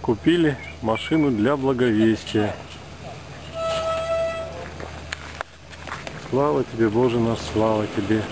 Купили машину для Благовестия. Слава тебе, Боже наш, слава тебе.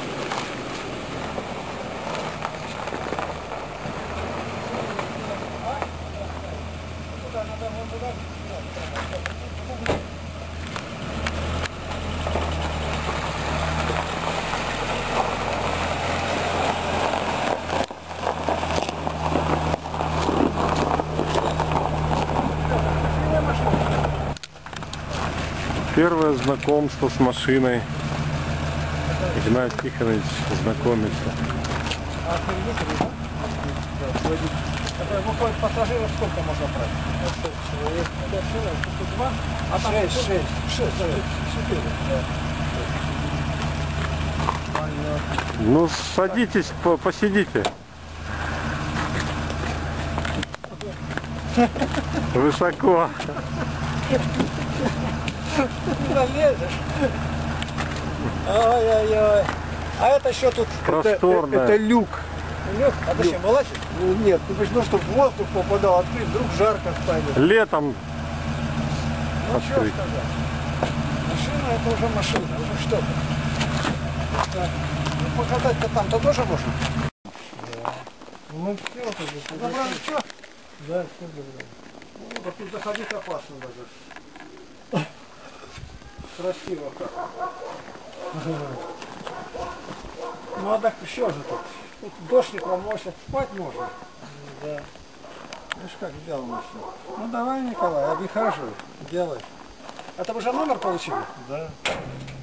Первое знакомство с машиной. Игнатий Тихонович знакомится. Пассажиров сколько можно брать? 6 человек. 5 человек, тут 2, а там 6, 4. Ну, садитесь, посидите. Высоко. Залезешь. Ой-ой-ой. А это еще тут Просторно. Это люк. Люк? А зачем, вылазить? Ну нет, ну почему, чтобы воздух попадал, открыть, вдруг жарко станет. Летом Ну что открыть. сказать. Машина это уже машина, уже что-то. Ну покатать-то там-то тоже можно? Да. Ну все, тут забрали все? Да, все забрали. Ну, да тут заходить опасно даже. Красиво как. Ну а так еще же тут. Тут дождь не промоется, спать можно. Да. Видишь, как сделано все. Ну давай, Николай, обихаживай, делай. А ты уже номер получили? Да.